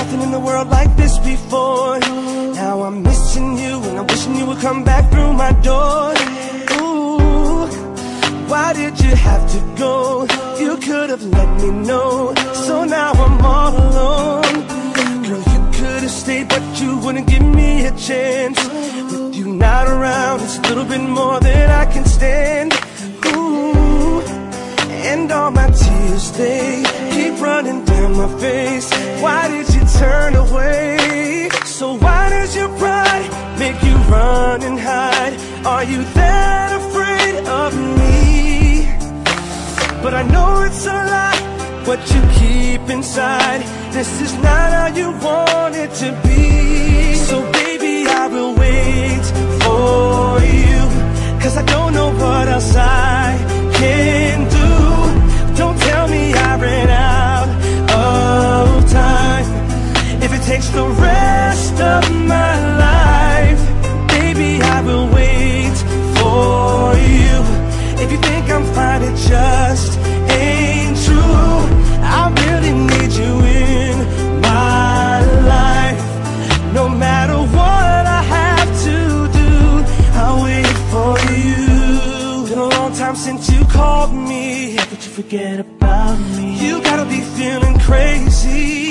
nothing in the world like this before. Now I'm missing you and I'm wishing you would come back through my door. Ooh, why did you have to go? You could have let me know. So now I'm all alone. Girl, you could have stayed, but you wouldn't give me a chance. With you not around, it's a little bit more than I can stand. Ooh, and all my tears, they keep running down my face. Why did you turn away? So why does your pride make you run and hide? Are you that afraid of me? But I know it's a lie, what you keep inside. This is not how you want it to be. So baby, I will wait for you, 'cause I don't know what else I can do. Don't tell me I ran out of time. If it takes the rest of my life, baby, I will wait for you. If you think I'm fine, it just ain't true. I really need you in my life. No matter what I have to do, I'll wait for you. Been a long time since you called me, but you forget about me. You gotta be feeling crazy.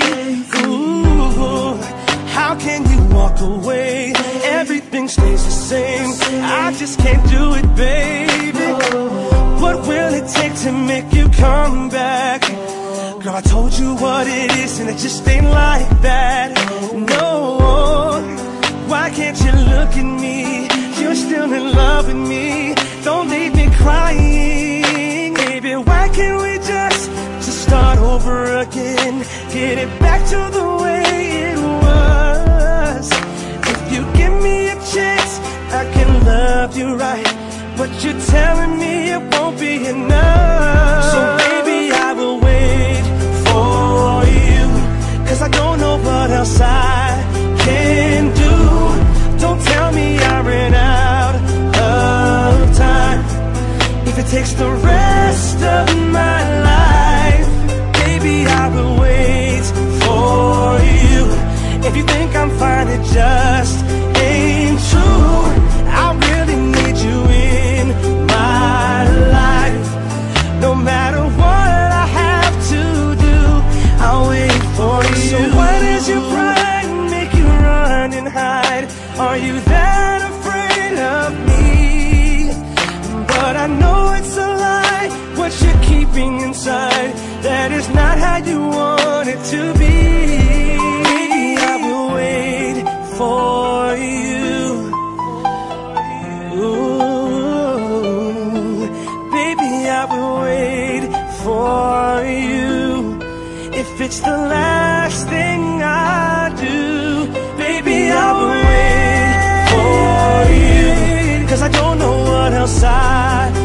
Ooh, how can you walk away? Everything stays the same. I just can't do it, baby. What will it take to make you come back? Girl, I told you what it is and it just ain't like that. No, why can't you look at me? You're still in love with me. Don't leave me crying, baby. Why can't we just start over again? Get it back to the way it was. If you give me a chance, I can love you right. But you're telling me it won't be enough. So baby, I will wait for you, 'cause I don't know what else I can do. Don't tell me I ran out of time. If it takes the rest of my life, baby, I will wait for you. If you think I'm fine, it just ain't true. I really need you in my life. No matter what I have to do, I'll wait for you. So why does your pride make you run and hide? Are you that afraid of me? But I know it's a lie, what you're keeping inside. That is not how you want it to be. Baby, I will wait for you. Ooh, baby, I will wait for you. If it's the last thing I do, baby, I will wait for you, 'cause I don't know what else I